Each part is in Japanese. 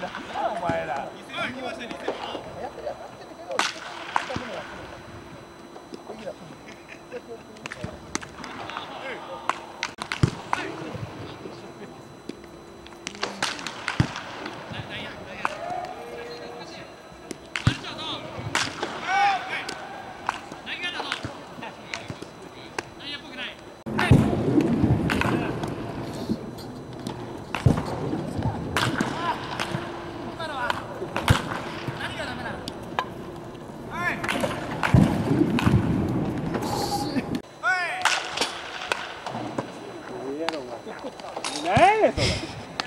お前ら。 やってるやってるけど、ダメだよ。 何やそれ。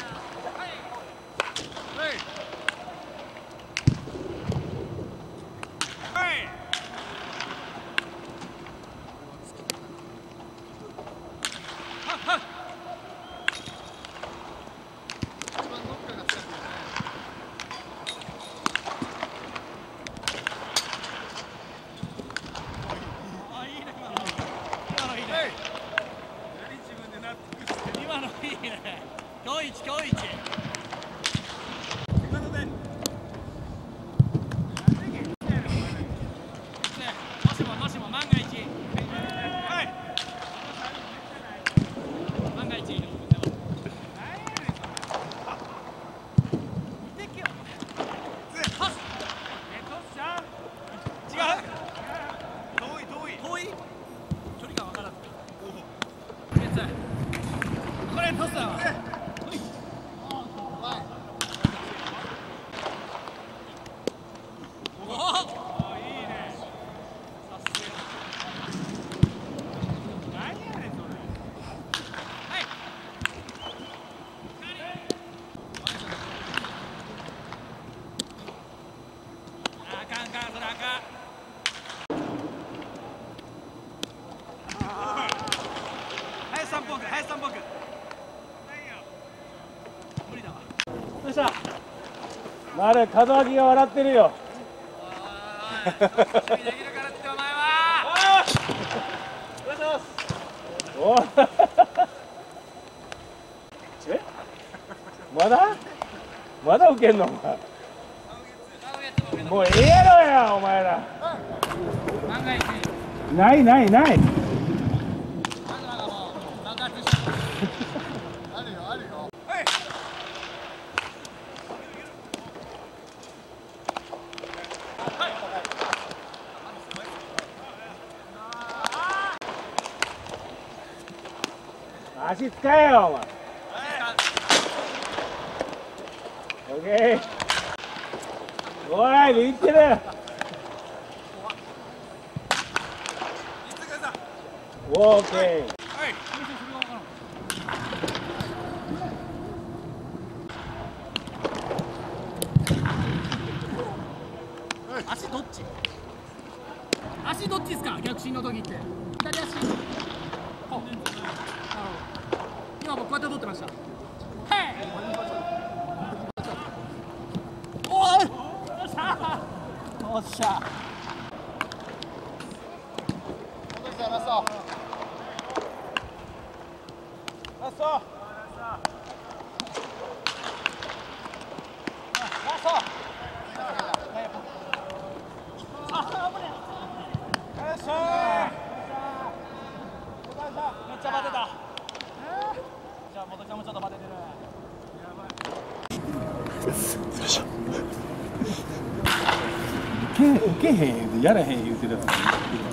今日一今日一。もしも万が一。万が一。これトスだわ。 まる門脇が笑ってるよ。 できるからってお前は。 おえまだ受けんのお前。もうええやろやお前ら。 万が一。 ないないない。 あるよあるよ。 足使えよお前。オッケー。おい、いってる。オッケー。 足どっち？足どっちですか？逆進の時って。左足。今僕こうやって取ってました。はい。おい。よっしゃ。おっしゃ。 ラスト。ラスト。 めっちゃバテた。じゃあ元ちゃんもちょっとバテてる。 よいしょ。受けへん言うてやらへん言うてるやつ。